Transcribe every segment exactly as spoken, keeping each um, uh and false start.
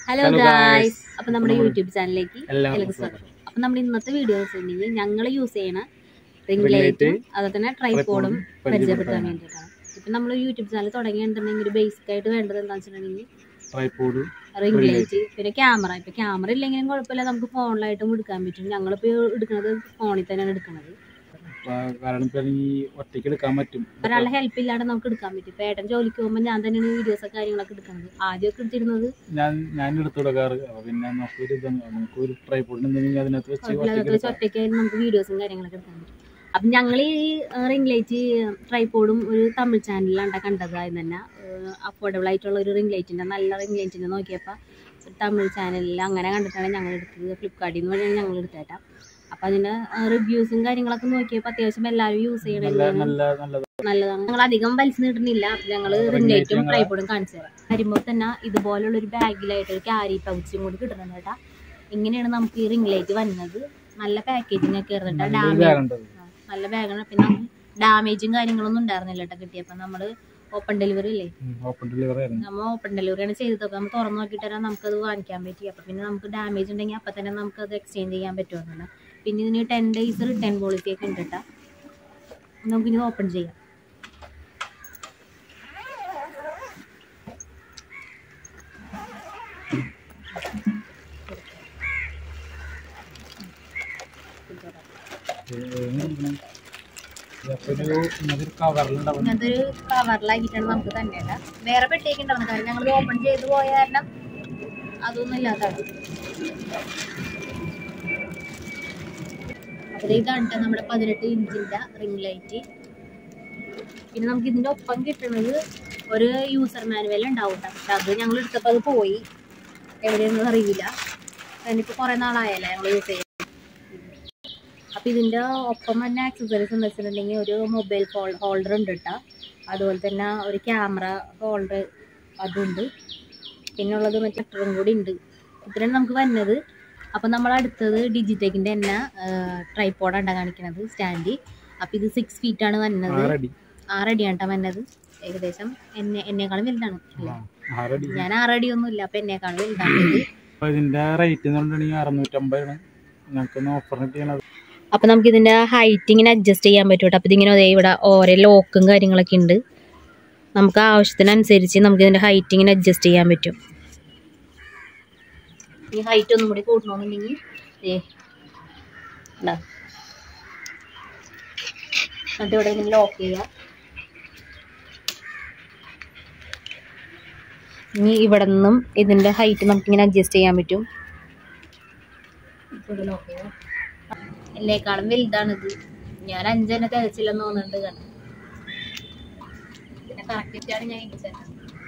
Hello guys, അപ്പോൾ നമ്മുടെ YouTube ചാനലിലേക്ക് എല്ലാവർക്കും സ്വാഗതം. അപ്പോൾ നമ്മൾ ഇന്നത്തെ വീഡിയോ വെച്ചിട്ടുണ്ടെങ്കിൽ ഞങ്ങൾ യൂസ് ചെയ്യുന്ന റിംഗ് ലൈറ്റും അതുപോലെ തന്നെ ട്രൈപോഡും പരിചയപ്പെടുത്താൻ വേണ്ടിയിട്ടാണ്. ഇപ്പം നമ്മൾ യൂട്യൂബ് ചാനൽ തുടങ്ങിയിട്ടുണ്ടെങ്കിൽ ഒരു ബേസിക് ആയിട്ട് വേണ്ടത് എന്താണെന്ന് വെച്ചിട്ടുണ്ടെങ്കിൽ ട്രൈപോഡ്, റിംഗ് ലൈറ്റ്, പിന്നെ ക്യാമറ. ഇപ്പം ക്യാമറ ഇല്ലെങ്കിലും കുഴപ്പമില്ല, നമുക്ക് ഫോണിലായിട്ടും എടുക്കാൻ പറ്റും. ഞങ്ങളിപ്പോൾ എടുക്കുന്നത് ഫോണിൽ തന്നെയാണ് എടുക്കുന്നത്. ഒരാളുടെ ഹെൽപ്പ് ഇല്ലാതെ നമുക്ക് എടുക്കാൻ പറ്റും. ഇപ്പൊ ഏട്ടൻ ജോലിക്ക് പോകുമ്പോൾ ഞാൻ തന്നെയാണ് വീഡിയോസ് കാര്യങ്ങളൊക്കെ എടുക്കുന്നത്. ആദ്യമൊക്കെ എടുത്തിരുന്നത് ഒറ്റയ്ക്കായാലും നമുക്ക് വീഡിയോസും കാര്യങ്ങളൊക്കെ എടുക്കാൻ പറ്റും. അപ്പം ഞങ്ങൾ ഈ റിംഗ് ലൈറ്റ് ട്രൈപോഡും ഒരു തമിഴ് ചാനലിലാണ് കണ്ടത്. അതിന് തന്നെ അഫോർഡബിൾ ആയിട്ടുള്ള ഒരു റിംഗ് ലൈറ്റിന്റെ നല്ല റിംഗ് ലൈറ്റിന്റെ നോക്കിയപ്പോൾ ഒരു തമിഴ് ചാനലിൽ അങ്ങനെ കണ്ടിട്ടാണ് ഞങ്ങൾ എടുത്തത്. ഫ്ലിപ്കാർട്ടിൽ നിന്ന് വഴിയാണ് ഞങ്ങൾ എടുത്തേട്ടാ. അപ്പൊ അതിന്റെ റിവ്യൂസും കാര്യങ്ങളൊക്കെ നോക്കിയപ്പോൾ അത്യാവശ്യം എല്ലാവരും യൂസ് ചെയ്യണത് നല്ലതാണ്. ഞങ്ങൾ അധികം വലിച്ചു നീട്ടുന്നില്ല. ഞങ്ങൾ റിംഗ് ലൈറ്റും ട്രൈപോഡും കാണിച്ചു തരാം. വരുമ്പോൾ തന്നെ ഇതുപോലുള്ള ഒരു ബാഗിലായിട്ട് ഒരു ക്യാരി പൗച്ചും കൂടി കിട്ടുന്നുണ്ട് കേട്ടാ. ഇങ്ങനെയാണ് നമുക്ക് ഈ റിംഗ് ലൈറ്റ് വരുന്നത്. നല്ല പാക്കേജിങ് ഒക്കെ ആയിരുന്നില്ല, ഡാമേജ് നല്ല ബാഗാണ്. പിന്നെ ഡാമേജും കാര്യങ്ങളൊന്നും ഉണ്ടായിരുന്നില്ല കേട്ടോ കിട്ടിയപ്പോ. നമ്മള് ഓപ്പൺ ഡെലിവറി ഇല്ലേ, നമ്മൾ ഓപ്പൺ ഡെലിവറിയാണ് ചെയ്തത്. നമ്മൾ തുറന്നു നോക്കിയിട്ട് നമുക്കത് വാങ്ങിക്കാൻ പറ്റി. അപ്പൊ പിന്നെ നമുക്ക് ഡാമേജ് ഉണ്ടെങ്കിൽ അപ്പൊ തന്നെ നമുക്ക് അത് എക്സ്ചേഞ്ച് ചെയ്യാൻ പറ്റുമെന്നല്ല. പിന്നെ ഇതിന് ടെൻ ഡേയ്സ് റിട്ടേൺ പോളിസി ഒക്കെ ഉണ്ട് കേട്ടോ. നമുക്കിനി ഓപ്പൺ ചെയ്യാം. ഇങ്ങനത്തെ ഒരു കവറിലാക്കിയിട്ടാണ് നമുക്ക് തന്നെ വേറെ പെട്ടിയൊക്കെ ഉണ്ടാവുന്നത്. കാരണം ഞങ്ങൾ ഓപ്പൺ ചെയ്ത് പോയ കാരണം അതൊന്നും ഇല്ലാത്തതാണ്. അപ്പോൾ ഇതാണ് നമ്മുടെ പതിനെട്ട് ഇഞ്ചിന്റെ റിംഗ് ലൈറ്റ്. പിന്നെ നമുക്ക് ഇതിന്റെ ഒപ്പം കിട്ടുന്നത് ഒരു യൂസർ മാനുവൽ ഉണ്ടാവും. പക്ഷെ അത് ഞങ്ങൾ എടുത്തപ്പോൾ അത് പോയി, എവിടെയൊന്നും അറിയില്ല. അതിനിപ്പോൾ കുറേ നാളായല്ലേ ഞങ്ങൾ യൂസ് ചെയ്യുന്നത്. അപ്പം ഇതിൻ്റെ ഒപ്പം തന്നെ ആക്സസറീസ് എന്ന് വെച്ചിട്ടുണ്ടെങ്കിൽ ഒരു മൊബൈൽ ഫോൺ ഹോൾഡർ ഉണ്ട് കേട്ടോ. അതുപോലെ തന്നെ ഒരു ക്യാമറ ഹോൾഡർ അതുണ്ട്. പിന്നെ ഉള്ളത് മറ്റേ കട്ടറും കൂടി ഉണ്ട്. ഇത്രയാണ് നമുക്ക് വരുന്നത്. അപ്പം നമ്മൾ അടുത്തത് ഡിജിടെക്കിൻ്റെ തന്നെ ട്രൈപോഡാണ് കാണിക്കുന്നത്, സ്റ്റാൻഡ്. അപ്പം ഇത് സിക്സ് ഫീറ്റാണ് വരുന്നത്. ആറടിയാണ് കേട്ടോ വരുന്നത്. ഏകദേശം എന്നെ എന്നെക്കാളും വലുതാണ്. ഞാൻ ആറടി ഒന്നും ഇല്ല, അപ്പം എന്നെക്കാളും വലുതാണ് ഇത്. അപ്പം നമുക്ക് ഇതിൻ്റെ ഹൈറ്റ് ഇങ്ങനെ അഡ്ജസ്റ്റ് ചെയ്യാൻ പറ്റും കേട്ടോ. അപ്പം ഇതിങ്ങനെ അതേ ഇവിടെ ഓരോ ലോക്കും കാര്യങ്ങളൊക്കെ ഉണ്ട്. നമുക്ക് ആവശ്യത്തിനനുസരിച്ച് നമുക്ക് ഇതിൻ്റെ ഹൈറ്റ് ഇങ്ങനെ അഡ്ജസ്റ്റ് ചെയ്യാൻ പറ്റും. ഈ ഹൈറ്റ് ഒന്നും കൂടി കൂട്ടണമെന്നുണ്ടെങ്കിൽ ഏ എന്താ എന്നിട്ട് ഇവിടെ ഇങ്ങനെ ലോക്ക് ചെയ്യുക. ഇനി ഇവിടെ നിന്നും ഇതിൻ്റെ ഹൈറ്റ് നമുക്കിങ്ങനെ അഡ്ജസ്റ്റ് ചെയ്യാൻ പറ്റും. ഇവിടെ ലോക്ക് ചെയ്യുക. എന്നേക്കാളും വലുതാണിത്. ഞാൻ അഞ്ചെന്നെ തികച്ചില്ലെന്ന് തോന്നുന്നുണ്ട്. കാരണം പിന്നെ കറക്റ്റാണ് ഞാൻ ഇരിച്ചത്.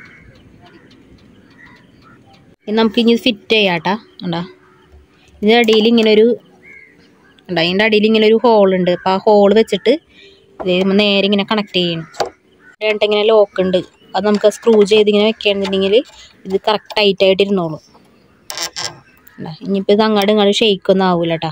നമുക്ക് ഇനി ഫിറ്റ് ചെയ്യാട്ടാ. ഉണ്ടാ ഇതിൻ്റെ അടിയിൽ ഇങ്ങനെ ഒരു ഉണ്ടാ ഇതിൻ്റെ അടിയിൽ ഇങ്ങനെ ഒരു ഹോൾ ഉണ്ട്. അപ്പോൾ ആ ഹോൾ വെച്ചിട്ട് നേരെ ഇങ്ങനെ കണക്ട് ചെയ്യണം. രണ്ട് ഇങ്ങനെ ലോക്ക് ഉണ്ട്. അത് നമുക്ക് സ്ക്രൂ ചെയ്ത് ഇങ്ങനെ വെക്കുകയാണെന്നുണ്ടെങ്കിൽ ഇത് കറക്റ്റ് ടൈറ്റ് ആയിട്ട് ഇരുന്നോളൂ. ഇനിയിപ്പോൾ ഇത് അങ്ങോട്ടും ഇങ്ങോട്ടും ഷെയ്ക്കൊന്നും ആവൂല കേട്ടാ.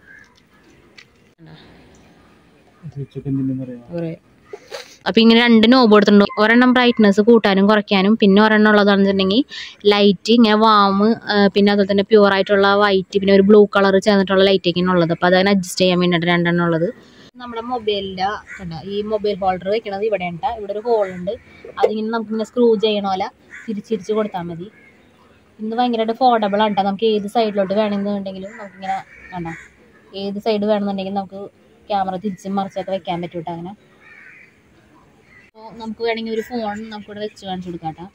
അപ്പം ഇങ്ങനെ രണ്ട് നോബ് കൊടുത്തിട്ടുണ്ട്. ഒരെണ്ണം ബ്രൈറ്റ്നസ് കൂട്ടാനും കുറയ്ക്കാനും, പിന്നെ ഒരെണ്ണം ഉള്ളതാണെന്നുണ്ടെങ്കിൽ ലൈറ്റ് ഇങ്ങനെ വാം, പിന്നെ അതുപോലെ തന്നെ പ്യൂർ ആയിട്ടുള്ള വൈറ്റ്, പിന്നെ ഒരു ബ്ലൂ കളർ ചേർന്നിട്ടുള്ള ലൈറ്റൊക്കെയാണ് ഉള്ളത്. അപ്പോൾ അതങ്ങനെ അഡ്ജസ്റ്റ് ചെയ്യാൻ വേണ്ടിയിട്ട് രണ്ടെണ്ണം ഉള്ളത്. നമ്മുടെ മൊബൈലിൻ്റെ ഈ മൊബൈൽ ഹോൾഡർ വെക്കണത് ഇവിടെ ഉണ്ട്. ഇവിടെ ഒരു ഹോൾ ഉണ്ട്. അതിങ്ങനെ നമുക്കിങ്ങനെ സ്ക്രൂ ചെയ്യണ പോലെ തിരിച്ചിരിച്ച് കൊടുത്താൽ മതി. ഇന്ന് ഭയങ്കരമായിട്ട് ഫോർഡബിൾ ആണ് കേട്ടോ. നമുക്ക് ഏത് സൈഡിലോട്ട് വേണമെന്നുണ്ടെങ്കിലും നമുക്കിങ്ങനെ വേണ്ട ഏത് സൈഡ് വേണമെന്നുണ്ടെങ്കിൽ നമുക്ക് ക്യാമറ തിരിച്ചും മറിച്ചൊക്കെ വെക്കാൻ പറ്റും കേട്ടോ. അങ്ങനെ അപ്പോൾ നമുക്ക് വേണമെങ്കിൽ ഒരു ഫോൺ നമുക്കിവിടെ വെച്ച് കാണിച്ചു കൊടുക്കാം കേട്ടോ.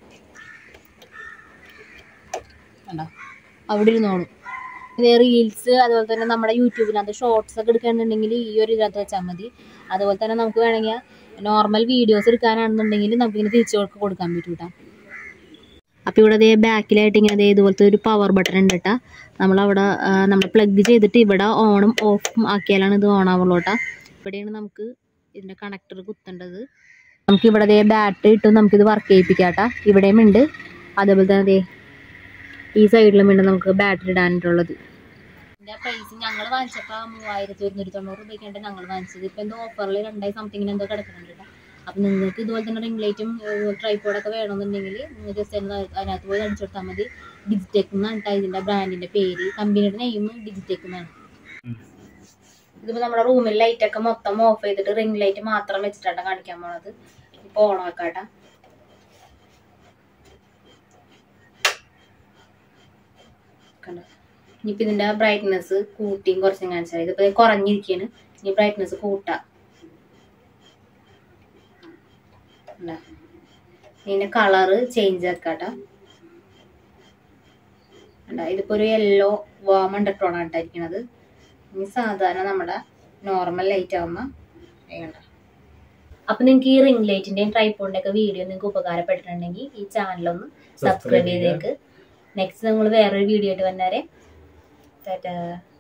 വേണ്ട അവിടെ ഇരുന്നോളും. ഇത് റീൽസ് അതുപോലെ തന്നെ നമ്മുടെ യൂട്യൂബിനകത്ത് ഷോർട്സ് ഒക്കെ എടുക്കുകയാണെന്നുണ്ടെങ്കിൽ ഈ ഒരു ഇതിനകത്ത് വെച്ചാൽ മതി. അതുപോലെ തന്നെ നമുക്ക് വേണമെങ്കിൽ നോർമൽ വീഡിയോസ് എടുക്കാനാണെന്നുണ്ടെങ്കിൽ നമുക്കിങ്ങനെ തിരിച്ചു കൊടുക്കാൻ പറ്റും കേട്ടോ. അപ്പോൾ ഇവിടെ അതേ ബാക്കിലായിട്ട് ഇങ്ങനെ അതേ ഇതുപോലത്തെ ഒരു പവർ ബട്ടൺ ഉണ്ട് കേട്ടോ. നമ്മളവിടെ നമ്മൾ പ്ലഗ് ചെയ്തിട്ട് ഇവിടെ ഓണും ഓഫും ആക്കിയാലാണ് ഇത് ഓൺ ആവുള്ളൂ കേട്ടോ. ഇവിടെയാണ് നമുക്ക് ഇതിൻ്റെ കണക്ടർ കുത്തേണ്ടത്. നമുക്ക് ഇവിടെ അതേ ബാറ്ററി ഇട്ട് നമുക്കിത് വർക്ക് ചെയ്യിപ്പിക്കാം കേട്ടോ. ഇവിടെയും ഉണ്ട്, അതേപോലെ തന്നെ അതേ ഈ സൈഡിലും ഉണ്ട് നമുക്ക് ബാറ്ററി ഇടാനായിട്ടുള്ളത്. ഇതിൻ്റെ പ്രൈസ് ഞങ്ങൾ വാങ്ങിച്ചപ്പോൾ മൂവായിരത്തി ഒരുന്നൂറ്റി തൊണ്ണൂറ് രൂപയ്ക്കാണ് ഞങ്ങൾ വാങ്ങിച്ചത്. ഇപ്പം എന്തോ ഓഫറിൽ രണ്ടായി സംതിങ്ങിന് എന്തോ കിടക്കുന്നുണ്ട് കേട്ടോ. അപ്പം നിങ്ങൾക്ക് ഇതുപോലെ തന്നെ റിംഗ് ലൈറ്റും ട്രൈപോഡൊക്കെ വേണമെന്നുണ്ടെങ്കിൽ നിങ്ങൾ ജസ്റ്റ് അതിനകത്ത് പോയി അടിച്ചു കൊടുത്താൽ മതി. ഡിജിടെക് എന്നാണ് ഇതിൻ്റെ ബ്രാൻഡിൻ്റെ പേര്. കമ്പനിയുടെ നെയിം ഡിജിടെക് എന്നാണ്. ഇതിപ്പോൾ നമ്മുടെ റൂമിൽ ലൈറ്റൊക്കെ മൊത്തം ഓഫ് ചെയ്തിട്ട് റിംഗ് ലൈറ്റ് മാത്രം വെച്ചിട്ടാണ് കാണിക്കാൻ പോണത്. ഇപ്പോൾ ഓൺ ആക്കാട്ടാ. കണ്ടോ, ഇനിയിപ്പോൾ ഇതിൻ്റെ ബ്രൈറ്റ്നെസ് കൂട്ടിയും കുറച്ചും കാണിച്ചാൽ ഇതിപ്പോൾ കുറഞ്ഞിരിക്കുകയാണ്. ഇനി ബ്രൈറ്റ്നെസ് കൂട്ടാം. ഇതിൻ്റെ കളറ് ചേഞ്ച് ആക്കാട്ടാ. ഇതിപ്പോൾ ഒരു യെല്ലോ വാം അണ്ടർടോൺ ആയിട്ടായിരിക്കണത്. ഇനി സാധാരണ നമ്മുടെ നോർമൽ ലൈറ്റ് ആകുമ്പോൾ വേണ്ട. അപ്പം നിങ്ങൾക്ക് ഈ റിംഗ് ലൈറ്റിൻ്റെയും ട്രൈപോഡിൻ്റെ ഒക്കെ വീഡിയോ നിങ്ങൾക്ക് ഉപകാരപ്പെട്ടിട്ടുണ്ടെങ്കിൽ ഈ ചാനലൊന്ന് സബ്സ്ക്രൈബ് ചെയ്തേക്ക്. നെക്സ്റ്റ് നമ്മൾ വേറൊരു വീഡിയോ ആയിട്ട് വന്നേരെ. ടാറ്റാ.